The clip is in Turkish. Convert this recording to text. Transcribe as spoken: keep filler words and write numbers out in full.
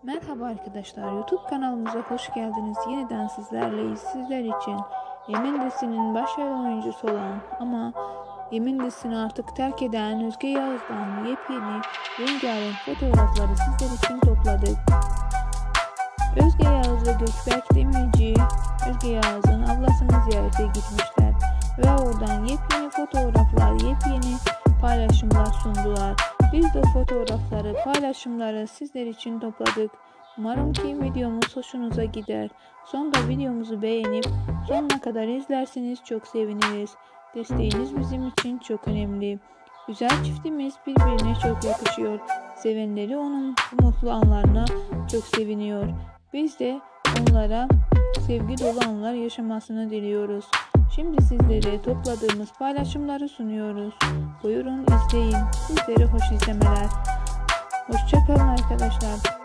Merhaba arkadaşlar, YouTube kanalımıza hoş geldiniz. Yeniden sizlerleyiz. Sizler için Yemin dizisinin başrol oyuncusu olan ama Yemin dizisini artık terk eden Özge Yağız'dan yepyeni rengarenk fotoğrafları sizler için topladık. Özge Yağız ve Gökberk Demirci, Özge Yağız'ın ablasını ziyarete gitmişler ve oradan yepyeni fotoğraflar, yepyeni paylaşımlar sundular. Biz de fotoğrafları, paylaşımları sizler için topladık. Umarım ki videomuz hoşunuza gider. Sonunda videomuzu beğenip sonuna kadar izlerseniz çok seviniriz. Desteğiniz bizim için çok önemli. Güzel çiftimiz birbirine çok yakışıyor. Sevenleri onun bu mutlu anlarına çok seviniyor. Biz de onlara sevgi dolu anlar yaşamasını diliyoruz. Şimdi sizlere topladığımız paylaşımları sunuyoruz. Buyurun izleyin. Sizlere hoş izlemeler. Hoşça kalın arkadaşlar.